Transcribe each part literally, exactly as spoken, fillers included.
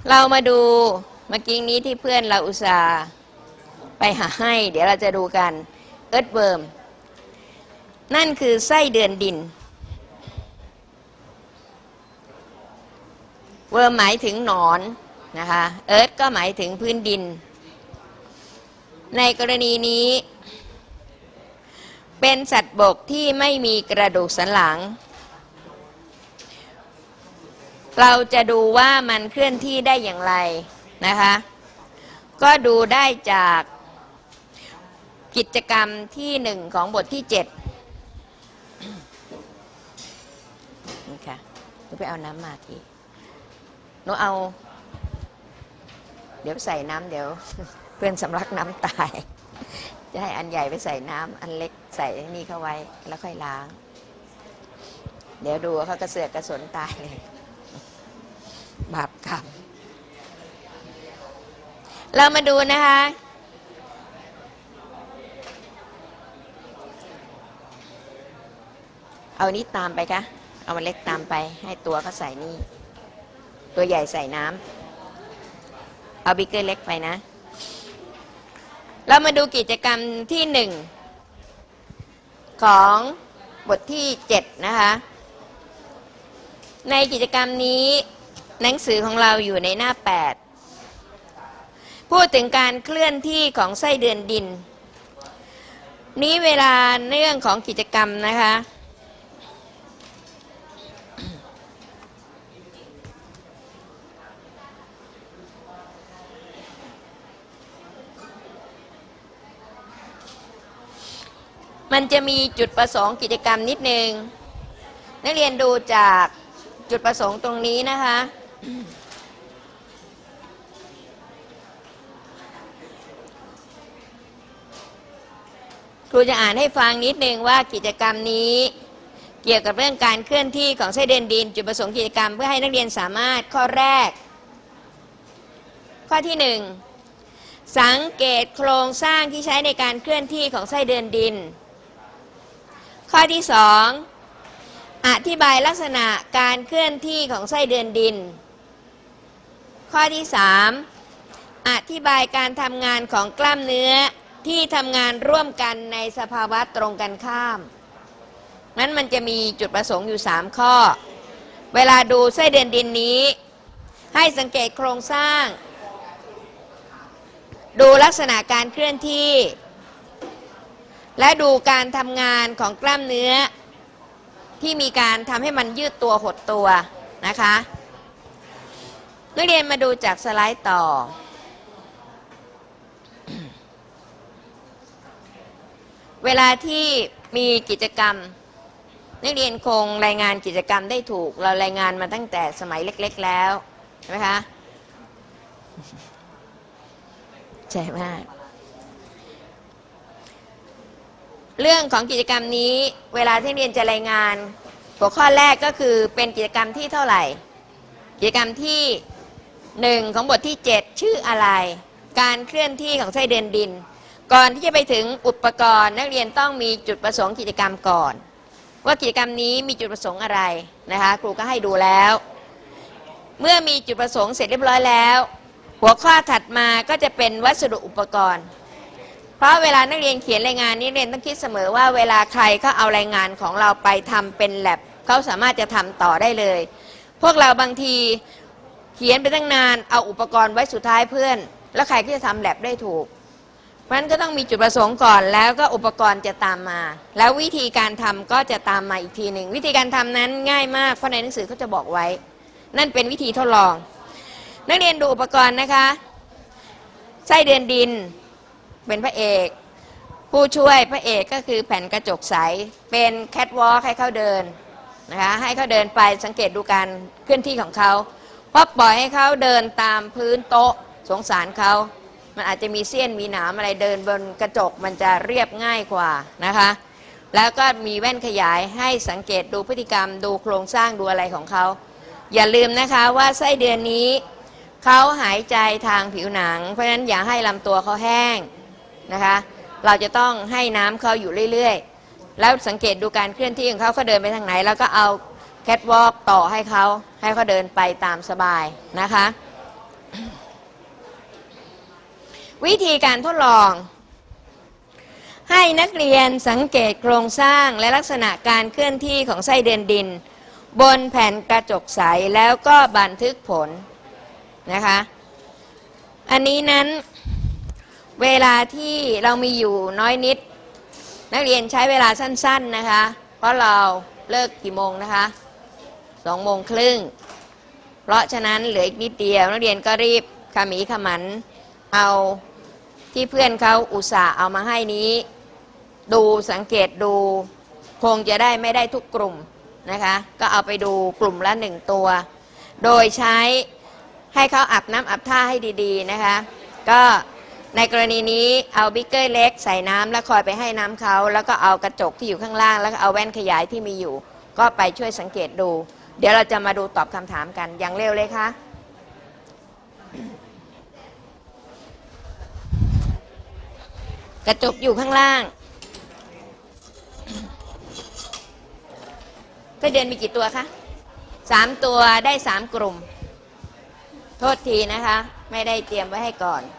เรามาดูเมื่อกี้นี้ที่เพื่อนเราอุตส่าห์ไปหาให้เดี๋ยวเราจะดูกันเอิร์ธเวิร์มนั่นคือไส้เดือนดินเวิร์มหมายถึงหนอนนะคะเอิร์ธก็หมายถึงพื้นดินในกรณีนี้เป็นสัตว์บกที่ไม่มีกระดูกสันหลังเราจะดูว่ามันเคลื่อนที่ได้อย่างไรนะคะก็ดูได้จากกิจกรรมที่หนึ่งของบทที่เจ็ดนี่ค่ะหนูไปเอาน้ำมาทีหนูเอาเดี๋ยวใส่น้ำเดี๋ยวเพื่อนสำลักน้ำตายจะให้อันใหญ่ไปใส่น้ำอันเล็กใส่นี่เข้าไว้แล้วค่อยล้างเดี๋ยวดูเขากระเสือกกระสนตายเลยบาปกรรมเรามาดูนะคะเอานี้ตามไปคะเอามันเล็กตามไปให้ตัวเขาใส่นี่ตัวใหญ่ใส่น้ำเอาบิ๊กเกอร์เล็กไปนะเรามาดูกิจกรรมที่หนึ่งของบทที่เจ็ดนะคะในกิจกรรมนี้หนังสือของเราอยู่ในหน้าแปดพูดถึงการเคลื่อนที่ของไส้เดือนดินนี้เวลาเรื่องของกิจกรรมนะคะมันจะมีจุดประสงค์กิจกรรมนิดนึงนักเรียนดูจากจุดประสงค์ตรงนี้นะคะครูจะอ่านให้ฟังนิดนึงว่ากิจกรรมนี้เกี่ยวกับเรื่องการเคลื่อนที่ของไส้เดือนดินจุดประสงค์กิจกรรมเพื่อให้นักเรียนสามารถข้อแรกข้อที่หนึ่งสังเกตโครงสร้างที่ใช้ในการเคลื่อนที่ของไส้เดือนดินข้อที่สองอธิบายลักษณะการเคลื่อนที่ของไส้เดือนดินข้อที่สามอธิบายการทำงานของกล้ามเนื้อที่ทำงานร่วมกันในสภาวะตรงกันข้ามนั้นมันจะมีจุดประสงค์อยู่สามข้อเวลาดูไส้เดือนดินนี้ให้สังเกตโครงสร้างดูลักษณะการเคลื่อนที่และดูการทำงานของกล้ามเนื้อที่มีการทำให้มันยืดตัวหดตัวนะคะนักเรียนมาดูจากสไลด์ต่อเวลาที่มีกิจกรรมนักเรียนคงรายงานกิจกรรมได้ถูกเรารายงานมาตั้งแต่สมัยเล็กๆแล้วใช่ไหมคะใช่มากเรื่องของกิจกรรมนี้เวลาที่เรียนจะรายงานหัวข้อแรกก็คือเป็นกิจกรรมที่เท่าไหร่กิจกรรมที่หนึ่งของบทที่เจ็ดชื่ออะไรการเคลื่อนที่ของไส้เดือนดินก่อนที่จะไปถึงอุปกรณ์นักเรียนต้องมีจุดประสงค์กิจกรรมก่อนว่ากิจกรรมนี้มีจุดประสงค์อะไรนะคะครูก็ให้ดูแล้วเมื่อมีจุดประสงค์เสร็จเรียบร้อยแล้วหัวข้อถัดมาก็จะเป็นวัสดุอุปกรณ์เพราะเวลานักเรียนเขียนรายงานนี้เรียนต้องคิดเสมอว่าเวลาใครเขาเอารายงานของเราไปทำเป็นแลบเขาสามารถจะทำต่อได้เลยพวกเราบางทีเขียนไปตั้งนานเอาอุปกรณ์ไว้สุดท้ายเพื่อนแล้วใครก็จะทำแลบได้ถูกเพราะฉะนั้นก็ต้องมีจุดประสงค์ก่อนแล้วก็อุปกรณ์จะตามมาแล้ววิธีการทำก็จะตามมาอีกทีหนึ่งวิธีการทำนั้นง่ายมากเพราะในหนังสือเขาจะบอกไว้นั่นเป็นวิธีทดลองนักเรียนดูอุปกรณ์นะคะไส้เดือนดินเป็นพระเอกผู้ช่วยพระเอกก็คือแผ่นกระจกใสเป็นแคทวอล์กให้เขาเดินนะคะให้เขาเดินไปสังเกตดูการเคลื่อนที่ของเขาเพราะปล่อยให้เขาเดินตามพื้นโต๊ะสงสารเขามันอาจจะมีเสี้ยนมีหนามอะไรเดินบนกระจกมันจะเรียบง่ายกว่านะคะแล้วก็มีแว่นขยายให้สังเกตดูพฤติกรรมดูโครงสร้างดูอะไรของเขาอย่าลืมนะคะว่าไส้เดือนนี้เขาหายใจทางผิวหนังเพราะฉะนั้นอย่าให้ลำตัวเขาแห้งนะคะเราจะต้องให้น้ำเขาอยู่เรื่อยๆแล้วสังเกตดูการเคลื่อนที่ของเขาเขาเดินไปทางไหนแล้วก็เอาแคทวอล์กต่อให้เขาให้เขาเดินไปตามสบายนะคะวิธีการทดลองให้นักเรียนสังเกตโครงสร้างและลักษณะการเคลื่อนที่ของไส้เดือนดินบนแผ่นกระจกใสแล้วก็บันทึกผลนะคะอันนี้นั้นเวลาที่เรามีอยู่น้อยนิดนักเรียนใช้เวลาสั้นๆนะคะเพราะเราเลิกกี่โมงนะคะสองโมงครึ่งเพราะฉะนั้นเหลืออีกนิดเดียวนักเรียนก็รีบขมีขมันเอาที่เพื่อนเขาอุตส่าห์เอามาให้นี้ดูสังเกตดูคงจะได้ไม่ได้ทุกกลุ่มนะคะก็เอาไปดูกลุ่มละหนึ่งตัวโดยใช้ให้เขาอาบน้ำอาบท่าให้ดีๆนะคะก็ในกรณีนี้เอาบิ๊กเกอร์เล็กใส่น้ำแล้วคอยไปให้น้ำเขาแล้วก็เอากระจกที่อยู่ข้างล่างแล้วก็เอาแว่นขยายที่มีอยู่ก็ไปช่วยสังเกตดูเดี๋ยวเราจะมาดูตอบคำถามกันอย่างเร็วเลยค่ะกระจกอยู่ข้างล่างไส้เดือนมีกี่ตัวคะสามตัวได้สามกลุ่มโทษทีนะคะไม่ได้เตรียมไว้ให้ก่อน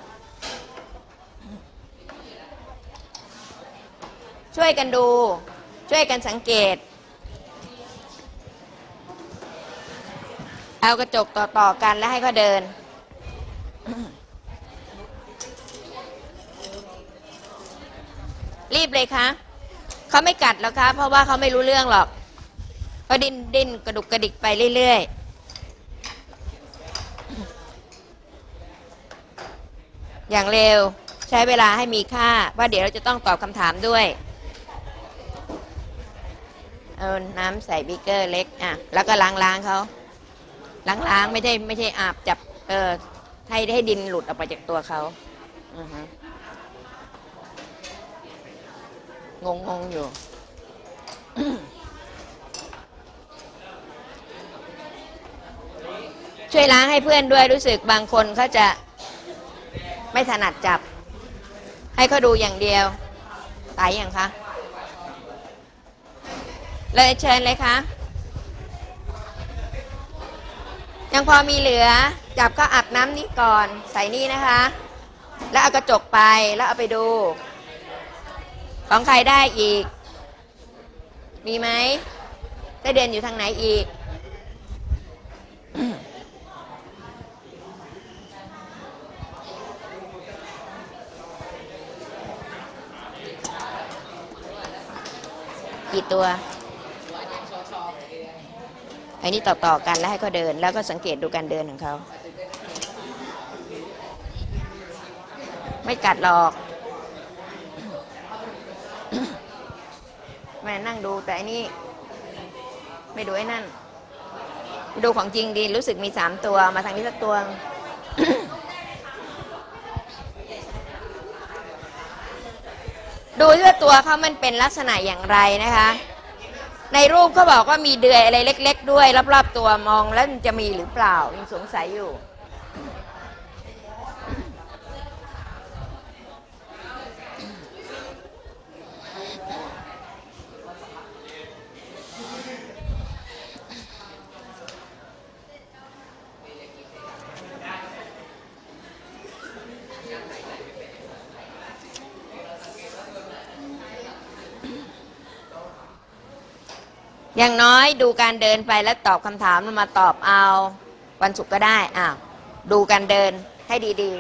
ช่วยกันดูช่วยกันสังเกตเอากระจกต่อๆกันแล้วให้เขาเดินรีบเลยคะเขาไม่กัดแล้วคะเพราะว่าเขาไม่รู้เรื่องหรอกเขาดิ้นดิ้นกระดุกกระดิกไปเรื่อยๆอย่างเร็วใช้เวลาให้มีค่าเพราะเดี๋ยวเราจะต้องตอบคำถามด้วยเอาน้ำใส่บิ๊กเกอร์เล็กอ่ะแล้วก็ล้างล้างเขาล้างล้างไม่ใช่ไม่ใช่อาบจับเออให้ให้ดินหลุดออกไปจากตัวเขาอือฮะงงงอยู่ ช่วยล้างให้เพื่อนด้วยรู้สึกบางคนเขาจะไม่ถนัดจับให้เขาดูอย่างเดียวตายอย่างคะเลยเชิญเลยคะยังพอมีเหลือจับก็อาบน้ำนี่ก่อนใส่นี่นะคะแล้วเอากระจกไปแล้วเอาไปดูของใครได้อีกมีไหมไส้เดือนอยู่ทางไหนอีก กี่ตัวอันนี้ต่อๆกันแล้วให้เขาเดินแล้วก็สังเกตดูการเดินของเขาไม่กัดหรอกแม่นั่งดูแต่อันนี้ไม่ดูไอ้นั่นดูของจริงดีรู้สึกมีสามตัวมาทางนี้สักตัว ดูว่าตัวเขามันเป็นลักษณะอย่างไรนะคะในรูปเขาบอกว่ามีเดือยอะไรเล็กๆด้วยรอบๆตัวมองแล้วจะมีหรือเปล่ายังสงสัยอยู่อย่างน้อยดูการเดินไปแล้วตอบคำถามมาตอบเอาวันศุกร์ก็ได้อ้าวดูการเดินให้ดี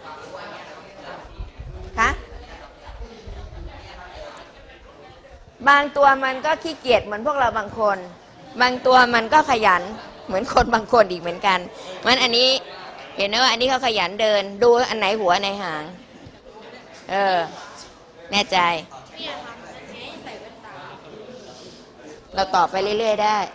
ๆคะบางตัวมันก็ขี้เกียจเหมือนพวกเราบางคนบางตัวมันก็ขยันเหมือนคนบางคนอีกเหมือนกันมันอันนี้เห็นไหมว่าอันนี้เขาขยันเดินดูอันไหนหัวอันไหนหางเออแน่ใจเราตอบไปเรื่อยๆได้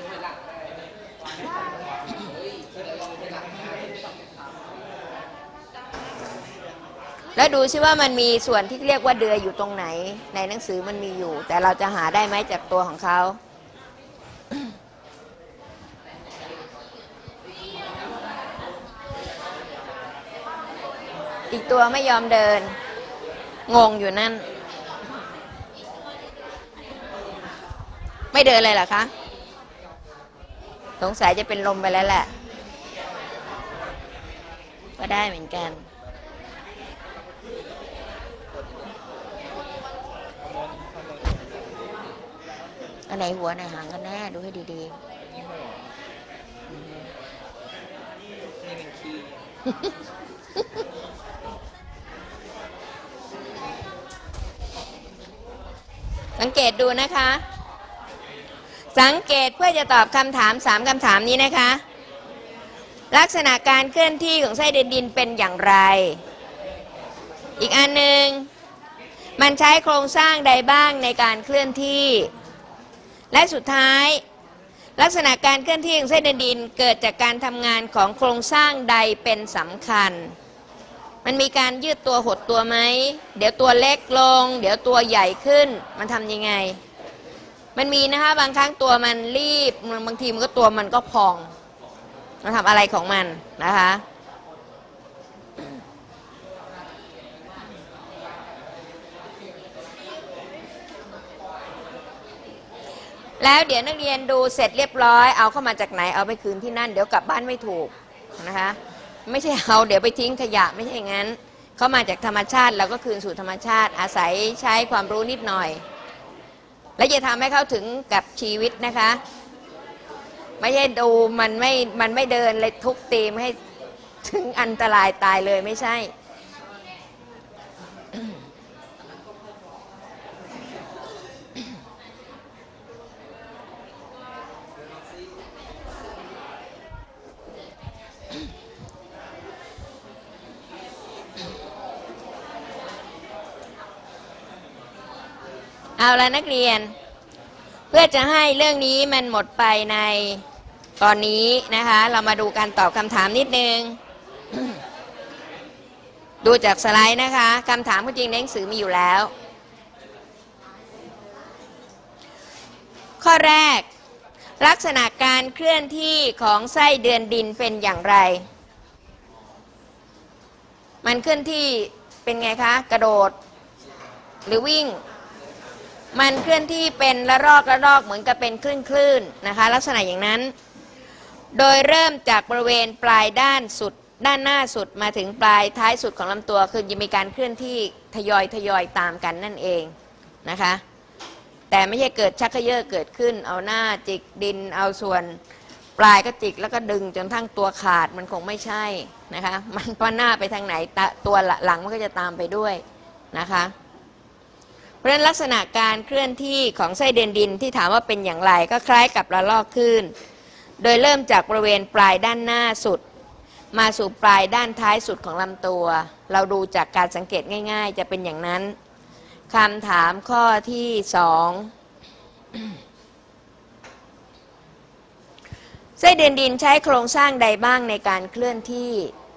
แล้วดูซิว่ามันมีส่วนที่เรียกว่าเดือยอยู่ตรงไหนในหนังสือมันมีอยู่แต่เราจะหาได้ไหมจากตัวของเขาอีกตัวไม่ยอมเดินงงอยู่นั่นไม่เดินเลยเหรอคะสงสัยจะเป็นลมไปแล้วแหละก็ได้เหมือนกันอันไหนหัวไหนหางกันแน่ดูให้ดีๆนี่เป็นขี้สังเกตดูนะคะสังเกตเพื่อจะตอบคำถามสามคำถามนี้นะคะลักษณะการเคลื่อนที่ของไส้เดือนดินเป็นอย่างไรอีกอันหนึ่งมันใช้โครงสร้างใดบ้างในการเคลื่อนที่และสุดท้ายลักษณะการเคลื่อนที่ของไส้เดือนดินเกิดจากการทำงานของโครงสร้างใดเป็นสำคัญมันมีการยืดตัวหดตัวไหมเดี๋ยวตัวเล็กลงเดี๋ยวตัวใหญ่ขึ้นมันทำยังไงมันมีนะคะบางครั้งตัวมันรีบบางทีมันก็ตัวมันก็พองมันทำอะไรของมันนะคะแล้วเดี๋ยวนักเรียนดูเสร็จเรียบร้อยเอาเข้ามาจากไหนเอาไปคืนที่นั่นเดี๋ยวกลับบ้านไม่ถูกนะคะไม่ใช่เอาเดี๋ยวไปทิ้งขยะไม่ใช่อย่างนั้นเข้ามาจากธรรมชาติเราก็คืนสู่ธรรมชาติอาศัยใช้ความรู้นิดหน่อยและจะทำให้เขาถึงกับชีวิตนะคะไม่ใช่ดูมันไม่มันไม่เดินเลยทุกตีมให้ถึงอันตรายตายเลยไม่ใช่เอาละนักเรียนเพื่อจะให้เรื่องนี้มันหมดไปในตอนนี้นะคะเรามาดูการตอบคำถามนิดนึง ดูจากสไลด์นะคะคำถามจริงในหนังสือมีอยู่แล้ว ข้อแรกลักษณะการเคลื่อนที่ของไส้เดือนดินเป็นอย่างไรมันเคลื่อนที่เป็นไงคะกระโดดหรือวิ่งมันเคลื่อนที่เป็นละลอกละลอกเหมือนกับเป็นคลื่นคลื่นนะคะลักษณะอย่างนั้นโดยเริ่มจากบริเวณปลายด้านสุดด้านหน้าสุดมาถึงปลายท้ายสุดของลำตัวคือจะมีการเคลื่อนที่ทยอยทยอยตามกันนั่นเองนะคะแต่ไม่ใช่เกิดชักเขย่อเกิดขึ้นเอาหน้าจิกดินเอาส่วนปลายก็จิกแล้วก็ดึงจนทั้งตัวขาดมันคงไม่ใช่นะคะมันพอหน้าไปทางไหนตัวหลังมันก็จะตามไปด้วยนะคะเพราะฉะนั้นลักษณะการเคลื่อนที่ของไส้เดือนดินที่ถามว่าเป็นอย่างไรก็คล้ายกับระลอกคลื่นโดยเริ่มจากบริเวณปลายด้านหน้าสุดมาสู่ปลายด้านท้ายสุดของลำตัวเราดูจากการสังเกตง่ายๆจะเป็นอย่างนั้นคำถามข้อที่สองไส้เดือนดินใช้โครงสร้างใดบ้างในการเคลื่อนที่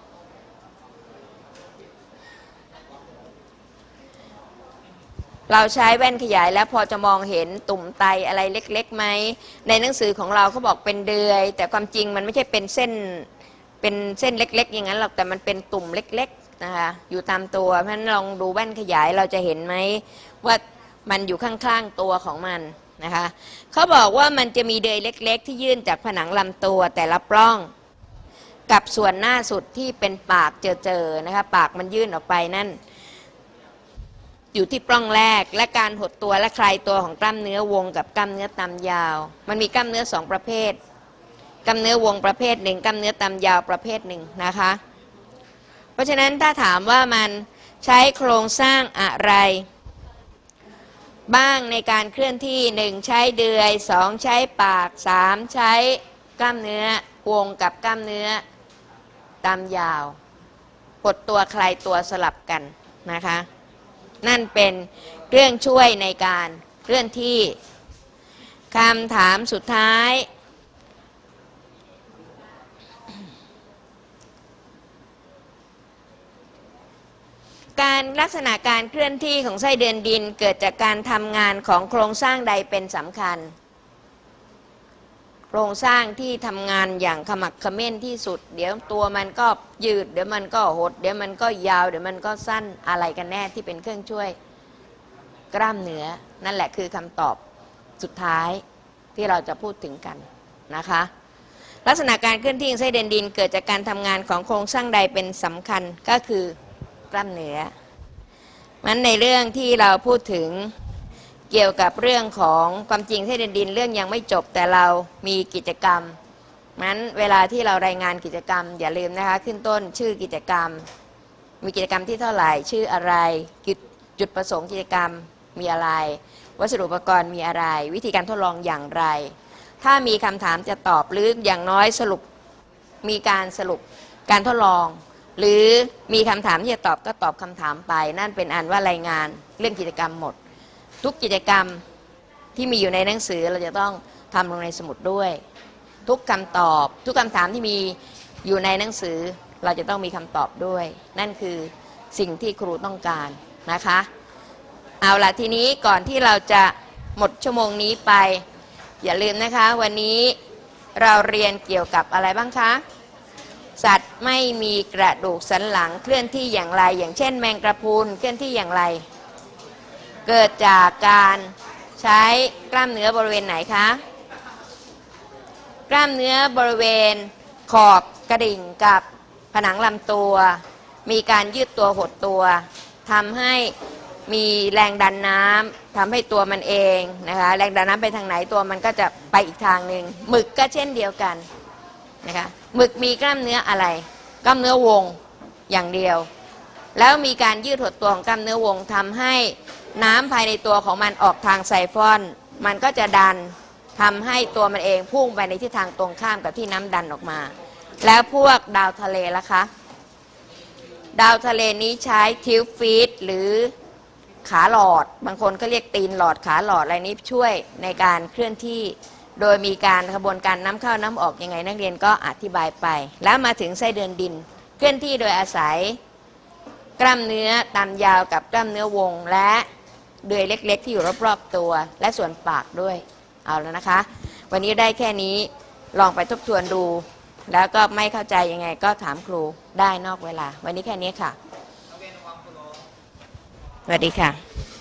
เราใช้แว่นขยายแล้วพอจะมองเห็นตุ่มไตอะไรเล็กๆไหมในหนังสือของเราเขาบอกเป็นเดือยแต่ความจริงมันไม่ใช่เป็นเส้นเป็นเส้นเล็กๆอย่างนั้นหรอกแต่มันเป็นตุ่มเล็กๆนะคะอยู่ตามตัวเพราะฉะนั้นลองดูแว่นขยายเราจะเห็นไหมว่ามันอยู่ข้างๆตัวของมันนะคะเขาบอกว่ามันจะมีเดือยเล็กๆที่ยื่นจากผนังลำตัวแต่ละปล้องกับส่วนหน้าสุดที่เป็นปากเจอๆนะคะปากมันยื่นออกไปนั่นอยู่ที่ปล้องแรกและการหดตัวและคลายตัวของกล้ามเนื้อวงกับกล้ามเนื้อตามยาวมันมีกล้ามเนื้อสองประเภทกล้ามเนื้อวงประเภทหนึ่งกล้ามเนื้อตามยาวประเภทหนึ่งนะคะเพราะฉะนั้นถ้าถามว่ามันใช้โครงสร้างอะไรบ้างในการเคลื่อนที่หนึ่งใช้เดือยสองใช้ปากสามใช้กล้ามเนื้อวงกับกล้ามเนื้อตามยาวหดตัวคลายตัวสลับกันนะคะนั่นเป็นเครื่องช่วยในการเคลื่อนที่คำถามสุดท้ายการลักษณะการเคลื่อนที่ของไส้เดือนดินเกิดจากการทำงานของโครงสร้างใดเป็นสำคัญโครงสร้างที่ทำงานอย่างขมักเขม้นที่สุดเดี๋ยวตัวมันก็ยืดเดี๋ยวมันก็หดเดี๋ยวมันก็ยาวเดี๋ยวมันก็สั้นอะไรกันแน่ที่เป็นเครื่องช่วยกล้ามเนื้อนั่นแหละคือคำตอบสุดท้ายที่เราจะพูดถึงกันนะคะลักษณะการเคลื่อนที่ของไส้เดือนดินเกิดจากการทำงานของโครงสร้างใดเป็นสำคัญก็คือกล้ามเนื้อมันในเรื่องที่เราพูดถึงเกี่ยวกับเรื่องของความจริงไส้เดือนดินเรื่องยังไม่จบแต่เรามีกิจกรรมนั้นเวลาที่เรารายงานกิจกรรมอย่าลืมนะคะขึ้นต้นชื่อกิจกรรมมีกิจกรรมที่เท่าไหร่ชื่ออะไรจุดประสงค์กิจกรรมมีอะไรวัสดุอุปกรณ์มีอะไรวิธีการทดลองอย่างไรถ้ามีคำถามจะตอบหรืออย่างน้อยสรุปมีการสรุปการทดลองหรือมีคำถามที่จะตอบก็ตอบคำถามไปนั่นเป็นอันว่ารายงานเรื่องกิจกรรมหมดทุกกิจกรรมที่มีอยู่ในหนังสือเราจะต้องทำลงในสมุดด้วยทุกคำตอบทุกคำถามที่มีอยู่ในหนังสือเราจะต้องมีคำตอบด้วยนั่นคือสิ่งที่ครูต้องการนะคะเอาล่ะทีนี้ก่อนที่เราจะหมดชั่วโมงนี้ไปอย่าลืมนะคะวันนี้เราเรียนเกี่ยวกับอะไรบ้างคะสัตว์ไม่มีกระดูกสันหลังเคลื่อนที่อย่างไรอย่างเช่นแมงกระพรุนเคลื่อนที่อย่างไรเกิดจากการใช้กล้ามเนื้อบริเวณไหนคะกล้ามเนื้อบริเวณขอบกระดิ่งกับผนังลำตัวมีการยืดตัวหดตัวทำให้มีแรงดันน้ำทำให้ตัวมันเองนะคะแรงดันน้ำไปทางไหนตัวมันก็จะไปอีกทางหนึ่งหมึกก็เช่นเดียวกันนะคะหมึกมีกล้ามเนื้ออะไรกล้ามเนื้อวงอย่างเดียวแล้วมีการยืดหดตัวของกล้ามเนื้อวงทำให้น้ำภายในตัวของมันออกทางไซฟอนมันก็จะดันทำให้ตัวมันเองพุ่งไปในทิศทางตรงข้ามกับที่น้ำดันออกมาแล้วพวกดาวทะเลล่ะคะดาวทะเลนี้ใช้ทิวฟีดหรือขาหลอดบางคนก็เรียกตีนหลอดขาหลอดอะไรนี้ช่วยในการเคลื่อนที่โดยมีการกระบวนการน้ำเข้าน้ำออกยังไงนักเรียนก็อธิบายไปแล้วมาถึงไส้เดือนดินเคลื่อนที่โดยอาศัยกล้ามเนื้อตามยาวกับกล้ามเนื้อวงและเดือยเล็กๆที่อยู่รอบๆตัวและส่วนปากด้วยเอาแล้วนะคะวันนี้ได้แค่นี้ลองไปทบทวนดูแล้วก็ไม่เข้าใจยังไงก็ถามครูได้นอกเวลาวันนี้แค่นี้ค่ะสวัสดีค่ะ